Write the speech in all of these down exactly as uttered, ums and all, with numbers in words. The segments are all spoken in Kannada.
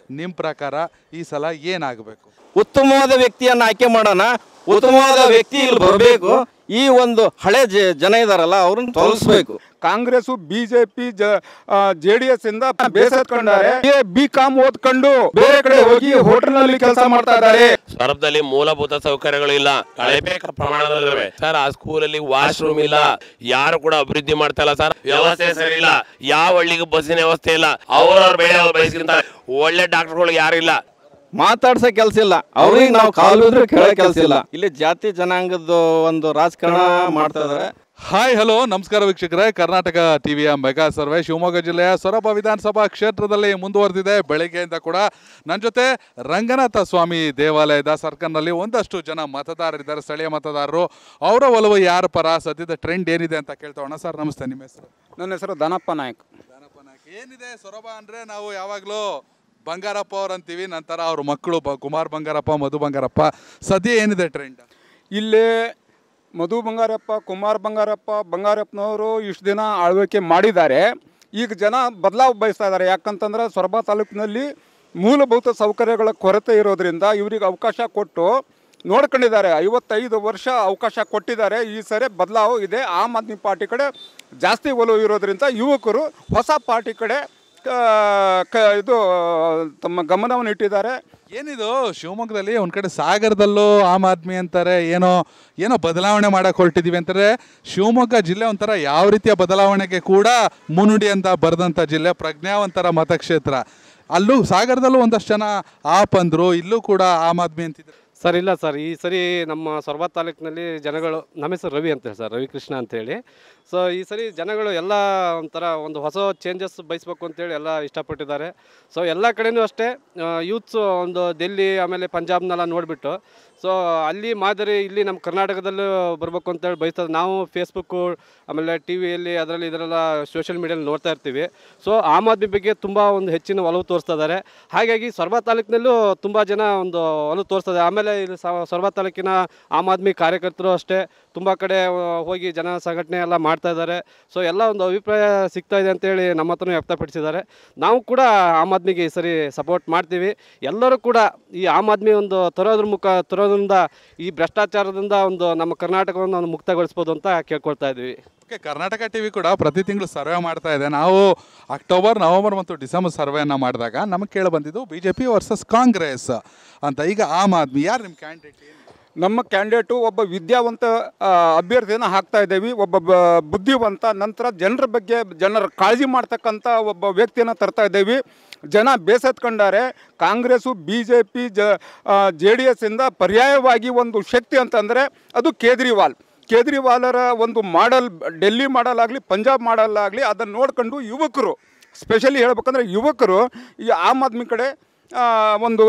ನಿಮ್ಮ ಪ್ರಕಾರ ಈ ಸಲ ಏನಾಗಬೇಕು? ಉತ್ತಮವಾದ ವ್ಯಕ್ತಿಯನ್ನು ಆಯ್ಕೆ ಮಾಡೋಣ. ಉತ್ತಮವಾದ ವ್ಯಕ್ತಿ ಇಲ್ಲಿ ಬರಬೇಕು. ಈ ಒಂದು ಹಳೆ ಜನ ಇದಾರಲ್ಲ ಅವ್ರನ್ನ ತೊಲಗಿಸ್ಬೇಕು. Congress BJP J D S ಇಂದ ಬೇಸತ್ಕೊಂಡಾರೆ. ಬಿ ಕಾಮ್ ಓದ್ಕೊಂಡು ಬೇರೆ ಕಡೆ ಹೋಗಿ ಹೋಟೆಲ್ ನಲ್ಲಿ ಕೆಲಸ ಮಾಡ್ತಾ ಇದ್ದಾರೆ. ಸ್ವರೂಪದಲ್ಲಿ ಮೂಲಭೂತ ಸೌಕರ್ಯಗಳು ಇಲ್ಲ, ಕಳಪೆ ಪ್ರಮಾಣದಲ್ಲಿವೆ ಸರ್. ಆ ಸ್ಕೂಲಲ್ಲಿ ವಾಶ್ರೂಮ್ ಇಲ್ಲ, ಯಾರು ಕೂಡ ಅಭಿವೃದ್ಧಿ ಮಾಡ್ತಾ ಇಲ್ಲ ಸರ್. ವ್ಯವಸ್ಥೆ ಸರಿ ಇಲ್ಲ, ಯಾವ ಹಳ್ಳಿಗೂ ಬಸ್ಸಿನ ವ್ಯವಸ್ಥೆ ಇಲ್ಲ. ಅವ್ರವ್ರ ಬೇರೆ ಅವ್ರು ಬಯಸ್ಕೊಂತಾರೆ. ಒಳ್ಳೆ ಡಾಕ್ಟರ್ಗಳು ಯಾರಿಲ್ಲ, ಮಾತಾಡ್ಸೋ ಕೆಲಸ ಇಲ್ಲ. ಅವ್ರಿಗೆ ನಾವು ಕಾಲು ಕೇಳೋ ಕೆಲಸ ಇಲ್ಲ. ಇಲ್ಲಿ ಜಾತಿ ಜನಾಂಗದ ಒಂದು ರಾಜಕಾರಣ ಮಾಡ್ತಾ ಇದಾರೆ. ಹಾಯ್ ಹಲೋ ನಮಸ್ಕಾರ ವೀಕ್ಷಕರೇ, ಕರ್ನಾಟಕ ಟಿವಿಯ ಮೆಗಾ ಸರ್ವೆ ಶಿವಮೊಗ್ಗ ಜಿಲ್ಲೆಯ ಸೊರಬ ವಿಧಾನಸಭಾ ಕ್ಷೇತ್ರದಲ್ಲಿ ಮುಂದುವರೆದಿದೆ. ಬೆಳಗ್ಗೆಯಿಂದ ಕೂಡ ನನ್ನ ಜೊತೆ ರಂಗನಾಥ ಸ್ವಾಮಿ ದೇವಾಲಯದ ಸರ್ಕಲ್ನಲ್ಲಿ ಒಂದಷ್ಟು ಜನ ಮತದಾರರಿದ್ದಾರೆ, ಸ್ಥಳೀಯ ಮತದಾರರು. ಅವರ ಒಲವು ಯಾರ ಪರ, ಸದ್ಯದ ಟ್ರೆಂಡ್ ಏನಿದೆ ಅಂತ ಕೇಳ್ತೋಣ. ಸರ್ ನಮಸ್ತೆ, ನಿಮ್ಮ ಹೆಸರು? ನನ್ನ ಹೆಸರು ದಾನಪ್ಪ ನಾಯಕ್. ದಾನಪ್ಪ ನಾಯಕ್, ಏನಿದೆ ಸೊರಬ ಅಂದರೆ ನಾವು ಯಾವಾಗಲೂ ಬಂಗಾರಪ್ಪ ಅವ್ರು ಅಂತೀವಿ, ನಂತರ ಅವ್ರ ಮಕ್ಕಳು ಬ ಕುಮಾರ್ ಬಂಗಾರಪ್ಪ, ಮಧು ಬಂಗಾರಪ್ಪ. ಸದ್ಯ ಏನಿದೆ ಟ್ರೆಂಡ್? ಇಲ್ಲಿ ಮಧು ಬಂಗಾರಪ್ಪ, ಕುಮಾರ್ ಬಂಗಾರಪ್ಪ, ಬಂಗಾರಪ್ಪನವರು ಇಷ್ಟು ದಿನ ಆಳ್ವಿಕೆ ಮಾಡಿದ್ದಾರೆ. ಈಗ ಜನ ಬದಲಾವ್ ಬಯಸ್ತಾ ಇದ್ದಾರೆ. ಯಾಕಂತಂದ್ರೆ ಸೊರಬ ತಾಲೂಕಿನಲ್ಲಿ ಮೂಲಭೂತ ಸೌಕರ್ಯಗಳ ಕೊರತೆ ಇರೋದ್ರಿಂದ ಇವರಿಗೆ ಅವಕಾಶ ಕೊಟ್ಟು ನೋಡ್ಕೊಂಡಿದ್ದಾರೆ. ಐವತ್ತೈದು ವರ್ಷ ಅವಕಾಶ ಕೊಟ್ಟಿದ್ದಾರೆ. ಈ ಸರಿ ಬದಲಾವ್ ಇದೆ. ಆಮ್ ಆದ್ಮಿ ಪಾರ್ಟಿ ಕಡೆ ಜಾಸ್ತಿ ಒಲವು ಇರೋದ್ರಿಂದ ಯುವಕರು ಹೊಸ ಪಾರ್ಟಿ ಕಡೆ ಕ ಇದು ತಮ್ಮ ಗಮನವನ್ನು ಇಟ್ಟಿದ್ದಾರೆ. ಏನಿದು ಶಿವಮೊಗ್ಗದಲ್ಲಿ ಒಂದು ಕಡೆ ಸಾಗರದಲ್ಲೂ ಆಮ್ ಆದ್ಮಿ ಅಂತಾರೆ, ಏನೋ ಏನೋ ಬದಲಾವಣೆ ಮಾಡಕ್ಕೆ ಹೊರಟಿದ್ದೀವಿ ಅಂತಾರೆ. ಶಿವಮೊಗ್ಗ ಜಿಲ್ಲೆ ಒಂಥರ ಯಾವ ರೀತಿಯ ಬದಲಾವಣೆಗೆ ಕೂಡ ಮುನ್ನುಡಿ ಅಂತ ಬರೆದಂಥ ಜಿಲ್ಲೆ, ಪ್ರಜ್ಞಾವಂತರ ಮತಕ್ಷೇತ್ರ. ಅಲ್ಲೂ ಸಾಗರದಲ್ಲೂ ಒಂದಷ್ಟು ಜನ ಆಪ್ ಅಂದರು, ಇಲ್ಲೂ ಕೂಡ ಆಮ್ ಆದ್ಮಿ ಅಂತಿದ್ರು. ಸರ್ ಇಲ್ಲ ಸರ್, ಈ ಸರಿ ನಮ್ಮ ಸೊರಬ ತಾಲೂಕಿನಲ್ಲಿ ಜನಗಳು, ನಮ್ಮ ಹೆಸರು ರವಿ ಅಂತ ಹೇಳಿ ಸರ್, ರವಿಕೃಷ್ಣ ಅಂತೇಳಿ. ಸೊ ಈ ಸರಿ ಜನಗಳು ಎಲ್ಲ ಒಂಥರ ಒಂದು ಹೊಸ ಚೇಂಜಸ್ ಬಯಸ್ಬೇಕು ಅಂತೇಳಿ ಎಲ್ಲ ಇಷ್ಟಪಟ್ಟಿದ್ದಾರೆ. ಸೊ ಎಲ್ಲ ಕಡೆಯೂ ಅಷ್ಟೇ ಯೂತ್ಸು ಒಂದು ದಿಲ್ಲಿ ಆಮೇಲೆ ಪಂಜಾಬ್ನೆಲ್ಲ ನೋಡಿಬಿಟ್ಟು ಸೊ ಅಲ್ಲಿ ಮಾದರಿ ಇಲ್ಲಿ ನಮ್ಮ ಕರ್ನಾಟಕದಲ್ಲೂ ಬರಬೇಕು ಅಂತೇಳಿ ಬಯಸ್ತದೆ. ನಾವು ಫೇಸ್ಬುಕ್ಕು ಆಮೇಲೆ ಟಿ ವಿಯಲ್ಲಿ ಅದರಲ್ಲಿ ಇದರೆಲ್ಲ ಸೋಷಿಯಲ್ ಮೀಡಿಯಲ್ಲಿ ನೋಡ್ತಾ ಇರ್ತೀವಿ. ಸೊ ಆಮ್ ಆದ್ಮಿ ಬಗ್ಗೆ ತುಂಬ ಒಂದು ಹೆಚ್ಚಿನ ಒಲವು ತೋರಿಸ್ತಾ ಇದ್ದಾರೆ. ಹಾಗಾಗಿ ಸೊರಬ ತಾಲೂಕಿನಲ್ಲೂ ತುಂಬ ಜನ ಒಂದು ಒಲವು ತೋರಿಸ್ತದೆ. ಆಮೇಲೆ ಇಲ್ಲಿ ಸೊರಬ ತಾಲೂಕಿನ ಆಮ್ ಆದ್ಮಿ ಕಾರ್ಯಕರ್ತರು ಅಷ್ಟೇ ತುಂಬ ಕಡೆ ಹೋಗಿ ಜನ ಸಂಘಟನೆ ಎಲ್ಲ ಮಾಡ್ತಾ ಇದ್ದಾರೆ. ಸೊ ಎಲ್ಲ ಒಂದು ಅಭಿಪ್ರಾಯ ಸಿಗ್ತಾ ಇದೆ ಅಂತೇಳಿ ನಮ್ಮ ಹತ್ರನೂ ವ್ಯಕ್ತಪಡಿಸಿದ್ದಾರೆ. ನಾವು ಕೂಡ ಆಮ್ ಆದ್ಮಿಗೆ ಈ ಸರಿ ಸಪೋರ್ಟ್ ಮಾಡ್ತೀವಿ. ಎಲ್ಲರೂ ಕೂಡ ಈ ಆಮ್ ಆದ್ಮಿ ಒಂದು ತರೋದ್ರ ಮುಖ ತರೋದ್ರಿಂದ ಈ ಭ್ರಷ್ಟಾಚಾರದಿಂದ ಒಂದು ನಮ್ಮ ಕರ್ನಾಟಕವನ್ನು ಒಂದು ಮುಕ್ತಗೊಳಿಸ್ಬೋದು ಅಂತ ಕೇಳ್ಕೊಳ್ತಾ ಇದ್ವಿ. ಓಕೆ, ಕರ್ನಾಟಕ ಟಿ ವಿ ಕೂಡ ಪ್ರತಿ ತಿಂಗಳು ಸರ್ವೆ ಮಾಡ್ತಾ ಇದೆ. ನಾವು ಅಕ್ಟೋಬರ್, ನವಂಬರ್ ಮತ್ತು ಡಿಸೆಂಬರ್ ಸರ್ವೆಯನ್ನು ಮಾಡಿದಾಗ ನಮಗೆ ಕೇಳಿ ಬಂದಿದ್ದು B J P versus Congress ಅಂತ. ಈಗ ಆಮ್ ಆದ್ಮಿ ಯಾರು ನಿಮ್ಮ ಕ್ಯಾಂಡಿಡೇಟ್? ನಮ್ಮ ಕ್ಯಾಂಡಿಡೇಟು ಒಬ್ಬ ವಿದ್ಯಾವಂತ ಅಭ್ಯರ್ಥಿಯನ್ನು ಹಾಕ್ತಾ ಇದ್ದೀವಿ, ಒಬ್ಬ ಬುದ್ಧಿವಂತ, ನಂತರ ಜನರ ಬಗ್ಗೆ ಜನರ ಕಾಳಜಿ ಮಾಡ್ತಕ್ಕಂಥ ಒಬ್ಬ ವ್ಯಕ್ತಿಯನ್ನು ತರ್ತಾ ಇದ್ದೀವಿ. ಜನ ಬೇಸತ್ಕೊಂಡಾರೆ. ಕಾಂಗ್ರೆಸ್ಸು ಬಿ ಜೆ ಪಿ ಜ ಜೆ ಡಿ ಎಸ್ ಇಂದ ಪರ್ಯಾಯವಾಗಿ ಒಂದು ಶಕ್ತಿ ಅಂತಂದರೆ ಅದು ಕೇಜ್ರಿವಾಲ್. ಕೇಜ್ರಿವಾಲರ ಒಂದು ಮಾಡಲ್, ಡೆಲ್ಲಿ ಮಾಡಲ್ ಆಗಲಿ ಪಂಜಾಬ್ ಮಾಡಲ್ ಆಗಲಿ, ಅದನ್ನು ನೋಡ್ಕೊಂಡು ಯುವಕರು, ಸ್ಪೆಷಲಿ ಹೇಳ್ಬೇಕಂದ್ರೆ ಯುವಕರು ಈ ಆಮ್ ಆದ್ಮಿ ಕಡೆ ಒಂದು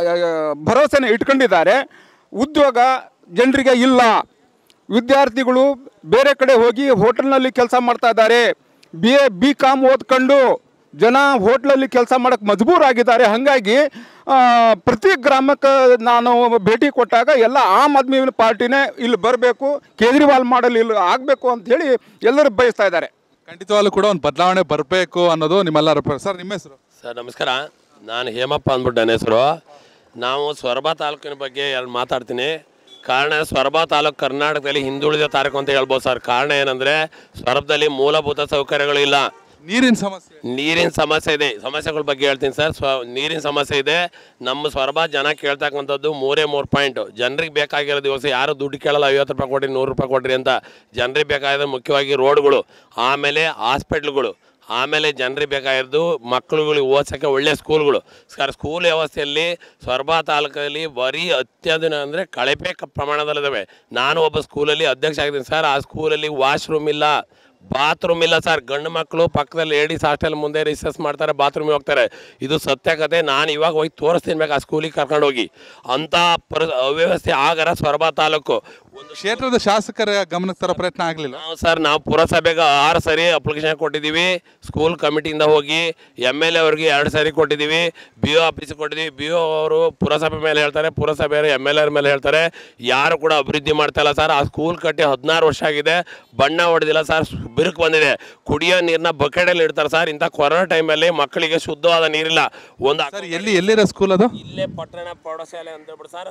ಭರವಸೆನ ಇಟ್ಕೊಂಡಿದ್ದಾರೆ. ಉದ್ಯೋಗ ಜನರಿಗೆ ಇಲ್ಲ. ವಿದ್ಯಾರ್ಥಿಗಳು ಬೇರೆ ಕಡೆ ಹೋಗಿ ಹೋಟೆಲ್ನಲ್ಲಿ ಕೆಲಸ ಮಾಡ್ತಾ ಇದ್ದಾರೆ. ಬಿ ಎ ಬಿ ಕಾಮ್ ಓದ್ಕೊಂಡು ಜನ ಹೋಟ್ಲಲ್ಲಿ ಕೆಲಸ ಮಾಡೋಕ್ಕೆ ಮಜಬೂರಾಗಿದ್ದಾರೆ. ಹಾಗಾಗಿ ಪ್ರತಿ ಗ್ರಾಮಕ್ಕೆ ನಾನು ಭೇಟಿ ಕೊಟ್ಟಾಗ ಎಲ್ಲ ಆಮ್ ಆದ್ಮಿ ಪಾರ್ಟಿನೇ ಇಲ್ಲಿ ಬರಬೇಕು, ಕೇಜ್ರಿವಾಲ್ ಮಾಡಲ್ ಇಲ್ಲಿ ಆಗಬೇಕು ಅಂಥೇಳಿ ಎಲ್ಲರೂ ಬಯಸ್ತಾ ಇದ್ದಾರೆ. ಖಂಡಿತವಾಗ್ಲೂ ಕೂಡ ಒಂದು ಬದಲಾವಣೆ ಬರಬೇಕು ಅನ್ನೋದು ನಿಮ್ಮೆಲ್ಲರ. ಸರ್ ನಿಮ್ಮ ಹೆಸರು? ಸರ್ ನಮಸ್ಕಾರ, ನಾನು ಹೇಮಪ್ಪ ಅಂದ್ಬಿಟ್ಟು ನನ್ನ ಹೆಸರು. ನಾವು ಸೊರಬ ತಾಲೂಕಿನ ಬಗ್ಗೆ ಎಲ್ಲ ಮಾತಾಡ್ತೀನಿ. ಕಾರಣ ಸೊರಬ ತಾಲೂಕು ಕರ್ನಾಟಕದಲ್ಲಿ ಹಿಂದುಳಿದ ತಾಲೂಕು ಅಂತ ಹೇಳ್ಬೋದು ಸರ್. ಕಾರಣ ಏನಂದರೆ ಸೊರಬದಲ್ಲಿ ಮೂಲಭೂತ ಸೌಕರ್ಯಗಳು ಇಲ್ಲ, ನೀರಿನ ಸಮಸ್ಯೆ ನೀರಿನ ಸಮಸ್ಯೆ ಇದೆ. ಸಮಸ್ಯೆಗಳ ಬಗ್ಗೆ ಹೇಳ್ತೀನಿ ಸರ್. ಸ್ವ ನೀರಿನ ಸಮಸ್ಯೆ ಇದೆ. ನಮ್ಮ ಸೊರಬ ಜನ ಕೇಳ್ತಕ್ಕಂಥದ್ದು ಮೂರೇ ಮೂರು ಪಾಯಿಂಟು. ಜನರಿಗೆ ಬೇಕಾಗಿರೋ ದಿವಸ ಯಾರು ದುಡ್ಡು ಕೇಳಲ್ಲ, ಐವತ್ತು ರೂಪಾಯಿ ಕೊಡ್ರಿ, ನೂರು ರೂಪಾಯಿ ಕೊಡ್ರಿ ಅಂತ. ಜನರಿಗೆ ಬೇಕಾಗಿರೋದು ಮುಖ್ಯವಾಗಿ ರೋಡ್ಗಳು, ಆಮೇಲೆ ಹಾಸ್ಪಿಟ್ಲ್ಗಳು, ಆಮೇಲೆ ಜನರಿಗೆ ಬೇಕಾಗಿರೋದು ಮಕ್ಕಳುಗಳಿಗೆ ಓದ್ಸೋಕ್ಕೆ ಒಳ್ಳೆ ಸ್ಕೂಲ್ಗಳು. ಸರ್ ಸ್ಕೂಲ್ ವ್ಯವಸ್ಥೆಯಲ್ಲಿ ಸೊರಬ ತಾಲೂಕಲ್ಲಿ ಬರೀ ಅತ್ಯಾಧುನಿಕ ಅಂದರೆ ಕಳಪೆ ಪ್ರಮಾಣದಲ್ಲಿದ್ದಾವೆ. ನಾನು ಒಬ್ಬ ಸ್ಕೂಲಲ್ಲಿ ಅಧ್ಯಕ್ಷ ಆಗಿದ್ದೀನಿ ಸರ್. ಆ ಸ್ಕೂಲಲ್ಲಿ ವಾಶ್ರೂಮ್ ಇಲ್ಲ, ಬಾತ್ರೂಮ್ ಇಲ್ಲ ಸರ್. ಗಂಡು ಮಕ್ಕಳು ಪಕ್ಕದಲ್ಲಿ ಲೇಡೀಸ್ ಹಾಸ್ಟೆಲ್ ಮುಂದೆ ರಿಸರ್ಚ್ ಮಾಡ್ತಾರೆ, ಬಾತ್ರೂಮಿಗೆ ಹೋಗ್ತಾರೆ. ಇದು ಸತ್ಯ ಕತೆ. ನಾನು ಇವಾಗ ಹೋಗಿ ತೋರಿಸ್ತೀನಿ ಬೇಕು ಆ ಸ್ಕೂಲಿಗೆ ಕರ್ಕೊಂಡು ಹೋಗಿ. ಅಂಥ ಪರ ಅವ್ಯವಸ್ಥೆ ಆಗರ ಸೊರಬ ತಾಲೂಕು. ಒಂದು ಕ್ಷೇತ್ರದ ಶಾಸಕರ ಗಮನಕ್ಕೆ ತರೋ ಪ್ರಯತ್ನ ಆಗಲಿಲ್ಲ ಸರ್. ನಾವು ಪುರಸಭೆಗೆ ಆರು ಸರಿ ಅಪ್ಲಿಕೇಶನ್ ಕೊಟ್ಟಿದ್ದೀವಿ. ಸ್ಕೂಲ್ ಕಮಿಟಿಯಿಂದ ಹೋಗಿ ಎಮ್ ಎಲ್ ಎ ಅವ್ರಿಗೆ ಎರಡು ಸಾರಿ ಕೊಟ್ಟಿದ್ದೀವಿ. ಬಿ ಒ ಆಫೀಸಿಗೆ ಕೊಟ್ಟಿದ್ದೀವಿ. ಬಿ ಒ ಅವರು ಪುರಸಭೆ ಮೇಲೆ ಹೇಳ್ತಾರೆ, ಪುರಸಭೆಯವರು ಎಮ್ ಎಲ್ ಎರ ಮೇಲೆ ಹೇಳ್ತಾರೆ. ಯಾರು ಕೂಡ ಅಭಿವೃದ್ಧಿ ಮಾಡ್ತಾ ಇಲ್ಲ ಸರ್. ಆ ಸ್ಕೂಲ್ ಕಟ್ಟಿ ಹದಿನಾರು ವರ್ಷ ಆಗಿದೆ, ಬಣ್ಣ ಹೊಡೆದಿಲ್ಲ ಸರ್. ಬಿರುಕು ಬಂದಿದೆ. ಕುಡಿಯೋ ನೀರನ್ನ ಬಕೆಟಲ್ಲಿ ಇಡ್ತಾರೆ ಸರ್. ಇಂಥ ಕೊರೋನಾ ಟೈಮಲ್ಲಿ ಮಕ್ಕಳಿಗೆ ಶುದ್ಧವಾದ ನೀರಿಲ್ಲ. ಒಂದು ಸರ್ ಎಲ್ಲಿ ಎಲ್ಲಿರೋ ಸ್ಕೂಲ್ ಅದು? ಇಲ್ಲೇ ಪಟ್ಟಣ ಪ್ರೌಢಶಾಲೆ ಅಂತ ಹೇಳ್ಬಿಟ್ಟು ಸರ್,